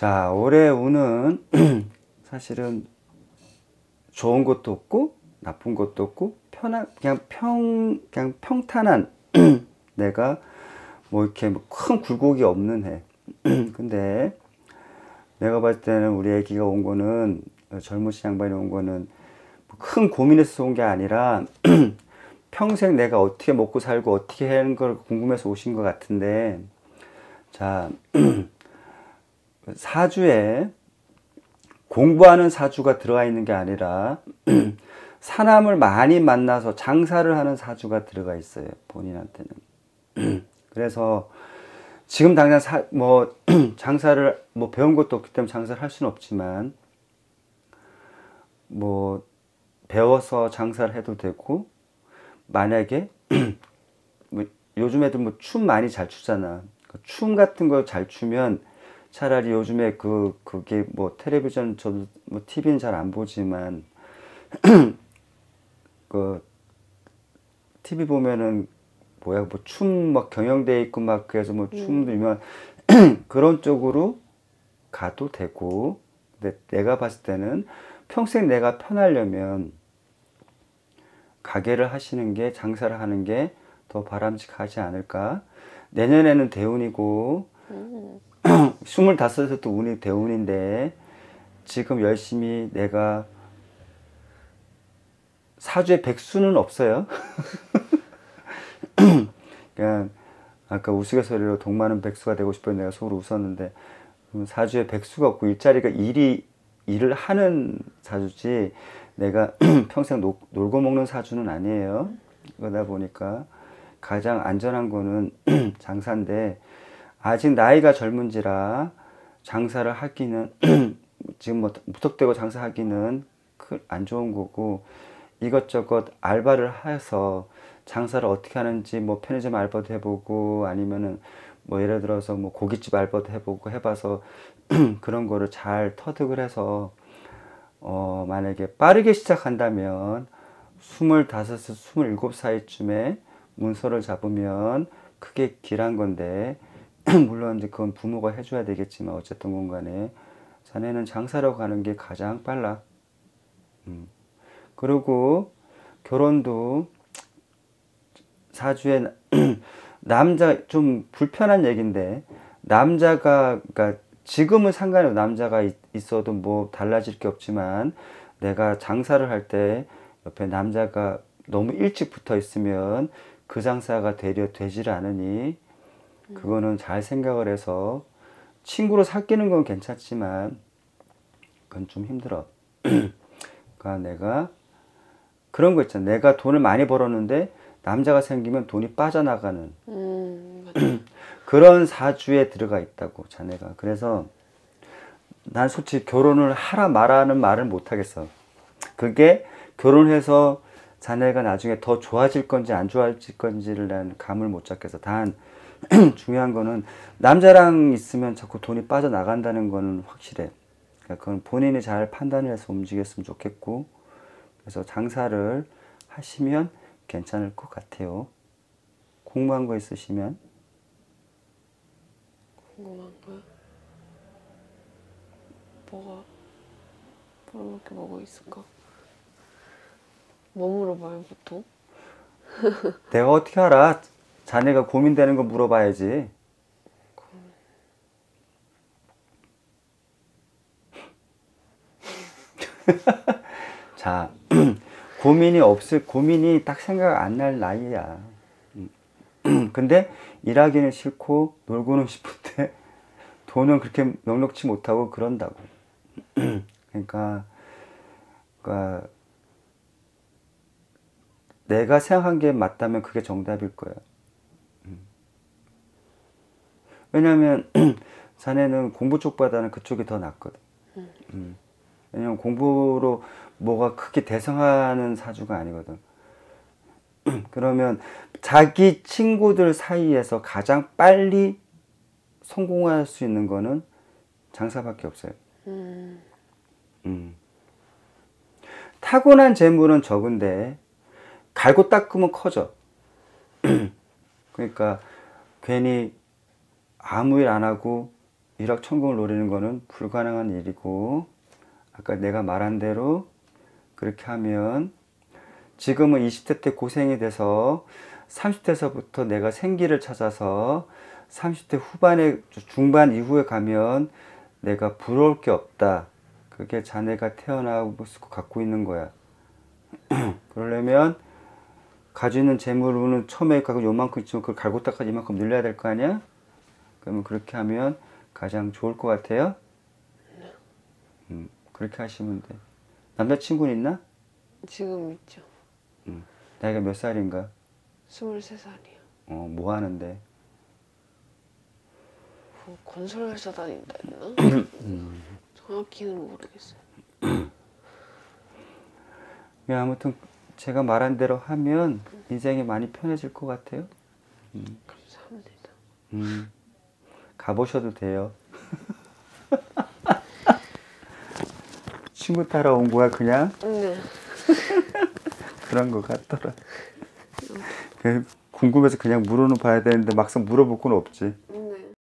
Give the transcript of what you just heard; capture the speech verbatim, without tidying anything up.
자, 올해 운은 사실은 좋은 것도 없고 나쁜 것도 없고 편한 그냥 평 그냥 평탄한 내가 뭐 이렇게 뭐 큰 굴곡이 없는 해. 근데 내가 봤을 때는 우리 애기가 온 거는 젊으신 양반이 온 거는 큰 고민에서 온 게 아니라 평생 내가 어떻게 먹고 살고 어떻게 하는 걸 궁금해서 오신 것 같은데, 자, 사주에 공부하는 사주가 들어가 있는 게 아니라 사람을 많이 만나서 장사를 하는 사주가 들어가 있어요, 본인한테는. 그래서 지금 당장 사, 뭐 장사를 뭐 배운 것도 없기 때문에 장사를 할 수는 없지만 뭐 배워서 장사를 해도 되고, 만약에 뭐 요즘 애들 뭐 춤 많이 잘 추잖아. 춤 같은 거 잘 추면 차라리 요즘에 그 그게 뭐 텔레비전 저도 뭐 티비는 잘 안 보지만 그 티비 보면은 뭐야 뭐 춤 막 경연대 있고 막 그래서 뭐 춤도 유명한 그런 쪽으로 가도 되고. 근데 내가 봤을 때는 평생 내가 편하려면 가게를 하시는 게, 장사를 하는 게 더 바람직하지 않을까. 내년에는 대운이고 스물다섯에도 운이 대운인데 지금 열심히 내가 사주에 백수는 없어요. 그냥 아까 우스갯소리로 돈 많은 백수가 되고 싶어요. 내가 속으로 웃었는데 사주에 백수가 없고 일자리가 일이 일을 하는 사주지 내가 평생 노, 놀고 먹는 사주는 아니에요. 그러다 보니까 가장 안전한 거는 장사인데 아직 나이가 젊은지라 장사를 하기는 지금 뭐 무턱대고 장사하기는 안 좋은 거고, 이것저것 알바를 해서 장사를 어떻게 하는지 뭐 편의점 알바도 해보고 아니면은 뭐 예를 들어서 뭐 고깃집 알바도 해보고 해봐서 그런 거를 잘 터득을 해서 어 만약에 빠르게 시작한다면 스물다섯에서 스물일곱 사이쯤에 문서를 잡으면 크게 길한 건데 물론 이제 그건 부모가 해줘야 되겠지만 어쨌든 간에 자네는 장사로 가는 게 가장 빨라. 음. 그리고 결혼도 사주에 남자 좀 불편한 얘긴데 남자가 그러니까 지금은 상관이 없어. 남자가 있어도 뭐 달라질 게 없지만 내가 장사를 할 때 옆에 남자가 너무 일찍 붙어 있으면 그 장사가 되려 되질 않으니 그거는 잘 생각을 해서 친구로 사귀는 건 괜찮지만 그건 좀 힘들어. 그러니까 내가 그런 거 있잖아. 내가 돈을 많이 벌었는데 남자가 생기면 돈이 빠져나가는 음, 그런 사주에 들어가 있다고 자네가. 그래서 난 솔직히 결혼을 하라 말아는 말을 못 하겠어. 그게 결혼해서 자네가 나중에 더 좋아질 건지 안 좋아질 건지를 난 감을 못 잡겠어. 단 중요한 거는 남자랑 있으면 자꾸 돈이 빠져나간다는 거는 확실해. 그러니까 그건 본인이 잘 판단을 해서 움직였으면 좋겠고, 그래서 장사를 하시면 괜찮을 것 같아요. 궁금한 거 있으시면. 궁금한 거야? 뭐가, 물어볼 게 뭐가 있을까? 뭐 물어봐요, 보통? 내가 어떻게 알아? 자네가 고민되는 거 물어봐야지. 자, 고민이 없을, 고민이 딱 생각 안 날 나이야. 근데 일하기는 싫고 놀고는 싶은데 돈은 그렇게 넉넉치 못하고 그런다고. 그러니까, 그러니까 내가 생각한 게 맞다면 그게 정답일 거야. 왜냐면 자네는 공부 쪽보다는 그쪽이 더 낫거든. 음. 왜냐면 공부로 뭐가 크게 대성하는 사주가 아니거든. 그러면 자기 친구들 사이에서 가장 빨리 성공할 수 있는 거는 장사밖에 없어요. 음, 음. 타고난 재물은 적은데 갈고 닦으면 커져. 그러니까 괜히 아무 일 안 하고 일확천금을 노리는 거는 불가능한 일이고, 아까 내가 말한 대로 그렇게 하면 지금은 이십 대 때 고생이 돼서 삼십 대서부터 내가 생기를 찾아서 삼십 대 후반에 중반 이후에 가면 내가 부러울 게 없다. 그게 자네가 태어나고 갖고 있는 거야. 그러려면 가지고 있는 재물은 처음에 갖고 요만큼 있지만 그걸 갈고 닦아서 이만큼 늘려야 될 거 아니야? 그러면 그렇게 하면 가장 좋을 것 같아요? 음, 그렇게 하시면 돼. 남자친구는 있나? 지금 있죠. 음, 나이가 몇 살인가? 스물세 살이요. 어, 뭐 하는데? 뭐 건설회사 다닌다 했나? 정확히는 모르겠어요. 예, 아무튼 제가 말한 대로 하면 인생이 많이 편해질 것 같아요. 감사합니다. 음, 가보셔도 돼요. 친구 따라 온 거야 그냥? 네. 그런 것 같더라. 궁금해서 그냥 물어는 봐야 되는데 막상 물어볼 건 없지.